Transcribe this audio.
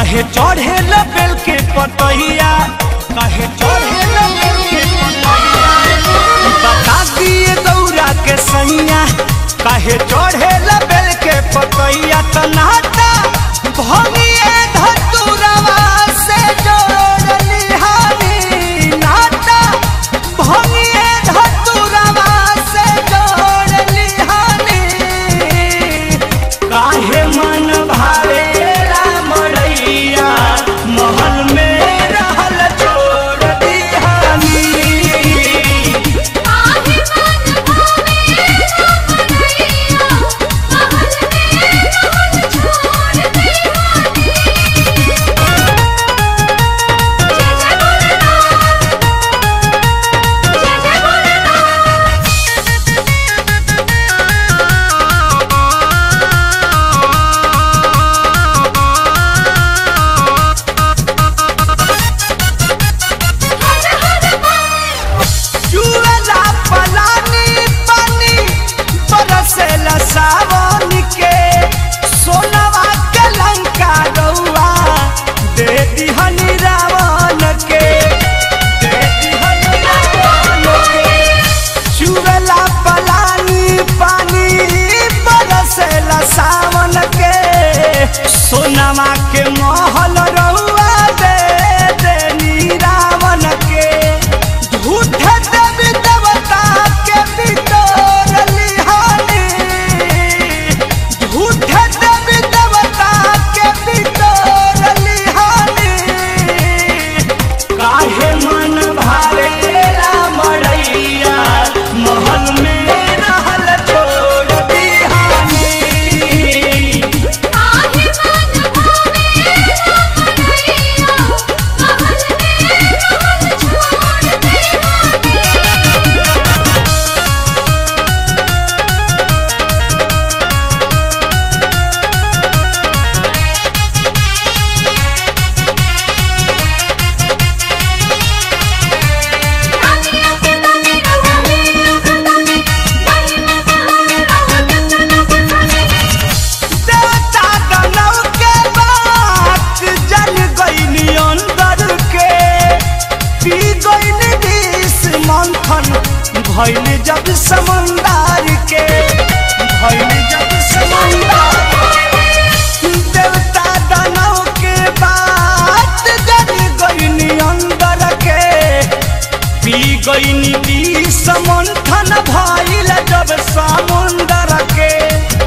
कहे चढ़े बेल के पतैया कहे चढ़े बेल के पतैया बता दिए गौरा के सैया कहे चढ़े बेल के पतैया तनाता भंगिए धतुरवा से जोड़ लिहानी नाता भंगिए धतुरवा से जोड़ लिहानी काहे मन भावे महल में रहल छोड़ दिहानी सावन के सोनवा के लंका रउआ दे दिहनी रावण के दे दिहनी रावण के चुगला पलानी पानी बरसेला सावन के सोनवा के महल रउआ दे देनी रावण के झूठे देवी देवता के बिटोर लिहानी झूठे देवी देवता के बिटोर लिहानी काहे मन भावेला मड़ैया महल में रहल छोड़ दिहानी काहे मन भावेला मड़ैया महल में रहल छोड़ दिहानी देवता दानव के बात जल गईनी अंदर के पी गईनी विष मंथन भइल जब समंदर के भइल जब समंदर देवता दानव के बात जल गईनी अंदर के पी गईनी विष मंथन भइल जब समुंदर के